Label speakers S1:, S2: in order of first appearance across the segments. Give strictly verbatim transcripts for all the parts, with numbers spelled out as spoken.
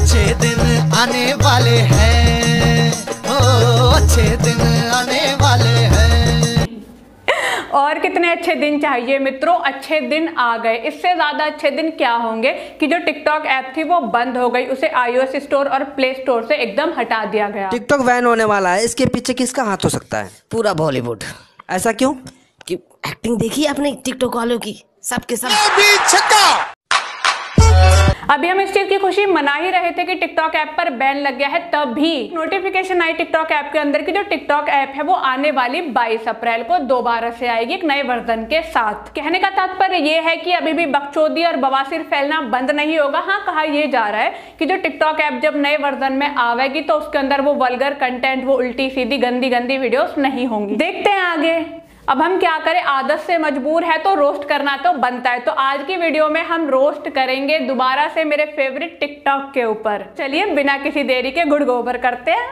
S1: अच्छे दिन आने वाले हैं, ओ अच्छे दिन आने वाले हैं।
S2: और कितने अच्छे दिन चाहिए मित्रों, अच्छे दिन आ गए। इससे ज्यादा अच्छे दिन क्या होंगे कि जो टिकटॉक ऐप थी वो बंद हो गई, उसे आईओएस स्टोर और प्ले स्टोर से एकदम हटा दिया गया।
S3: टिकटॉक बैन होने वाला है, इसके पीछे किसका हाथ हो सकता है?
S4: पूरा बॉलीवुड।
S3: ऐसा क्यों?
S4: कि एक्टिंग देखी आपने टिकटॉक वालों की, सबके सब।
S2: अभी हम इस चीज की खुशी मना ही रहे थे कि टिकटॉक ऐप पर बैन लग गया है, तभी नोटिफिकेशन आई टिकटॉक ऐप के अंदर की जो टिकटॉक ऐप है वो आने वाली बाईस अप्रैल को दोबारा से आएगी एक नए वर्जन के साथ। कहने का तात्पर्य ये है कि अभी भी बकचोदी और बवासीर फैलना बंद नहीं होगा। हाँ, कहा यह जा रहा है कि जो टिकटॉक ऐप जब नए वर्जन में आवेगी तो उसके अंदर वो वल्गर कंटेंट, वो उल्टी सीधी गंदी गंदी वीडियोस नहीं होंगी। देखते हैं आगे। अब हम क्या करें, आदत से मजबूर है तो रोस्ट करना तो बनता है। तो आज की वीडियो में हम रोस्ट करेंगे दोबारा से मेरे फेवरेट टिकटॉक के ऊपर। चलिए बिना किसी देरी के गुड़ गोबर करते हैं।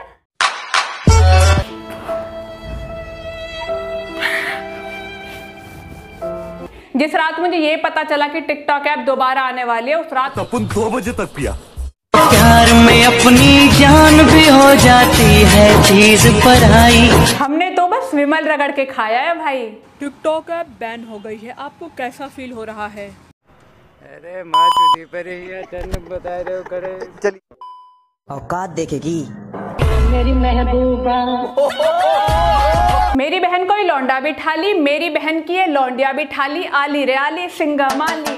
S2: जिस रात मुझे ये पता चला कि टिकटॉक ऐप दोबारा आने वाली है, उस रात
S5: अपन दो बजे तक पिया।
S1: प्यार में अपनी जान भी हो जाती है चीज पराई।
S2: हमने तो बस विमल रगड़ के खाया है भाई। टिकटॉक ऐप बैन हो गई है, आपको कैसा फील हो रहा है?
S6: अरे माँ चुदी पर ही है, तेन बता रहे हो करे। चलिए
S3: औकात देखेगी
S7: मेरी महबूबा।
S2: मेरी बहन को ही लौंडा भी ठाली, मेरी बहन की है लौंडिया भी ठाली, आली रे आली सिंगा माली।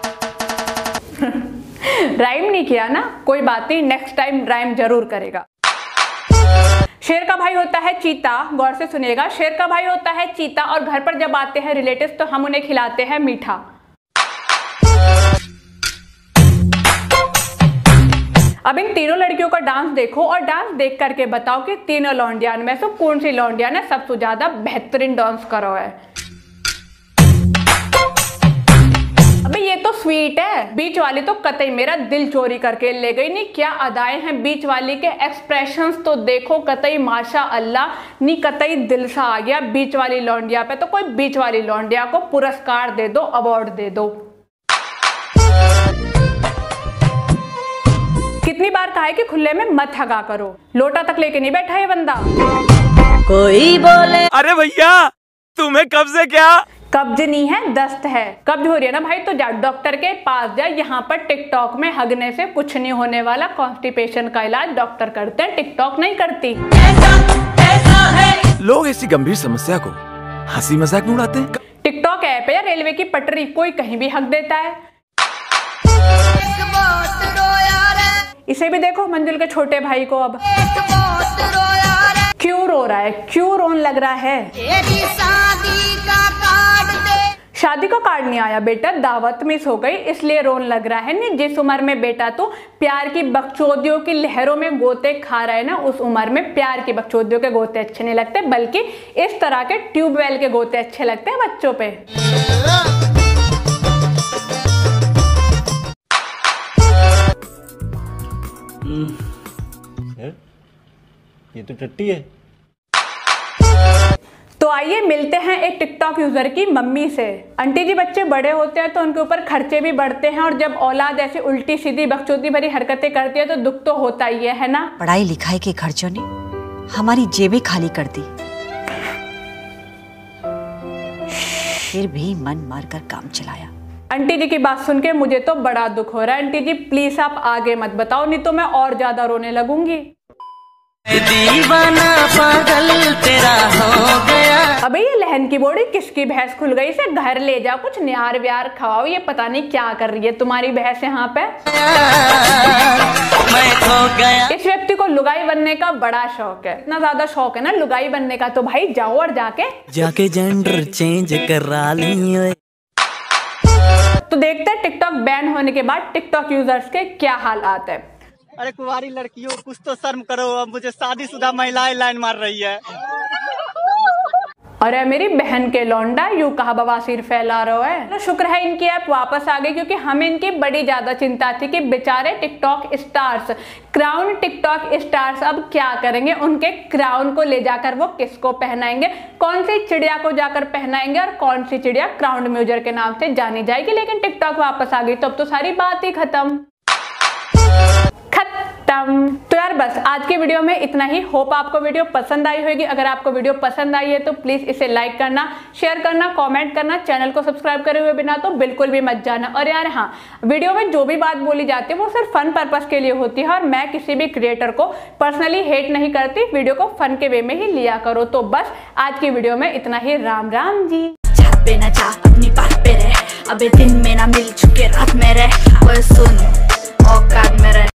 S2: राइम नहीं किया ना, कोई बात नहीं, नेक्स्ट टाइम राइम जरूर करेगा। शेर का भाई होता है चीता, गौर से सुनिएगा। शेर का भाई होता है चीता और घर पर जब आते हैं रिलेटिव्स तो हम उन्हें खिलाते हैं मीठा। अब इन तीनों लड़कियों का डांस देखो और डांस देख करके बताओ कि तीनों लौंडियान में से कौन सी लौंडिया ने सबसे ज्यादा बेहतरीन डांस करा है। अबे ये तो स्वीट है, बीच वाली तो कतई मेरा दिल चोरी करके ले गई। नहीं क्या अदाएं हैं बीच वाली के, एक्सप्रेशंस तो देखो, कतई माशा अल्लाह, नी कतई दिल सा आ गया बीच वाली लौंडिया पे। तो कोई बीच वाली लौंडिया को पुरस्कार दे दो, अवार्ड दे दो। कितनी बार कहा है कि खुले में मत हगा करो, लोटा तक लेके नहीं बैठा ये बंदा।
S1: कोई बोले
S5: अरे भैया तुम्हें कब से क्या
S2: कब्ज नहीं है, दस्त है। कब्ज हो रही है ना भाई तो जा डॉक्टर के पास जा। यहाँ पर टिकटॉक में हगने से कुछ नहीं होने वाला, कॉन्स्टिपेशन का इलाज डॉक्टर करते हैं, टिकटॉक नहीं करती। ऐसा, ऐसा है।
S5: लोग ऐसी गंभीर समस्या को हंसी मजाक में उड़ाते हैं।
S2: टिकटॉक ऐप है या रेलवे की पटरी, कोई कहीं भी हक देता है। इसे भी देखो मंजुल के छोटे भाई को, अब क्यों रो रहा है, क्यों रोन लग रहा है? शादी का कार्ड नहीं आया बेटा, दावत मिस हो गई इसलिए रोन लग रहा है। नहीं, जिस उम्र में बेटा तो प्यार की बकचोदियों की लहरों में गोते खा रहा है ना, उस उम्र में प्यार की बकचोदियों के गोते अच्छे नहीं लगते, बल्कि इस तरह के ट्यूबवेल के गोते अच्छे लगते हैं बच्चों पे।
S6: ये तो टट्टी है।
S2: तो आइए मिलते हैं एक टिकटॉक यूजर की मम्मी से। आंटी जी, बच्चे बड़े होते हैं तो उनके ऊपर खर्चे भी बढ़ते हैं, और जब औलाद ऐसी उल्टी सीधी बकचोदी भरी हरकतें करती है तो दुख तो होता ही है ना।
S8: पढ़ाई लिखाई के खर्चों ने हमारी जेबें खाली कर दी, फिर भी मन मारकर काम चलाया।
S2: आंटी जी की बात सुन के मुझे तो बड़ा दुख हो रहा है। आंटी जी प्लीज आप आगे मत बताओ, नहीं तो मैं और ज्यादा रोने लगूंगी।
S1: दीवाना पागल तेरा हो गया।
S2: अबे ये लहन की बोड़ी किसकी भैंस खुल गई, इसे घर ले जाओ, कुछ निहार व्यार खवाओ, ये पता नहीं क्या कर रही है तुम्हारी भैंस यहाँ पे।
S1: मैं खो गया।
S2: इस व्यक्ति को लुगाई बनने का बड़ा शौक है, इतना ज्यादा शौक है ना लुगाई बनने का, तो भाई जाओ और जाके
S1: जाके जेंडर चेंज करा ली।
S2: तो देखते हैं टिकटॉक बैन होने के बाद टिकटॉक यूजर्स के क्या हालात है।
S9: अरे कुंवारी लड़कियों कुछ तो शर्म करो, अब मुझे शादीशुदा महिलाएं लाइन मार रही है।
S2: अरे मेरी बहन के लौंडा, यूं कहा बवासीर फैला रहा है। तो शुक्र है इनकी ऐप वापस आ गई, क्योंकि हमें इनकी बड़ी ज्यादा चिंता थी कि बेचारे TikTok stars, crown TikTok stars अब क्या करेंगे, उनके क्राउन को ले जाकर वो किसको पहनाएंगे, कौन सी चिड़िया को जाकर पहनाएंगे, और कौन सी चिड़िया क्राउन म्यूजर के नाम से जानी जाएगी। लेकिन टिकटॉक वापस आ गई तो अब तो सारी बात ही खत्म। खत्म। खत्म। तो यार बस आज की वीडियो में इतना ही। होप आपको वीडियो पसंद आई होगी। अगर आपको वीडियो पसंद आई है तो प्लीज इसे लाइक करना, शेयर करना, कमेंट करना, चैनल को सब्सक्राइब करे हुए बिना तो बिल्कुल भी मत जाना। और यार हाँ, वीडियो में जो भी बात बोली जाती है वो सिर्फ फन पर्पस के लिए होती है और मैं किसी भी क्रिएटर को पर्सनली हेट नहीं करती। वीडियो को फन के वे में ही लिया करो। तो बस आज की वीडियो में इतना ही। राम राम जी।
S10: पे ना जा अपनी बात पे रह, अबे दिन में ना मिल चुके रात में रह, सुन औकात में रह।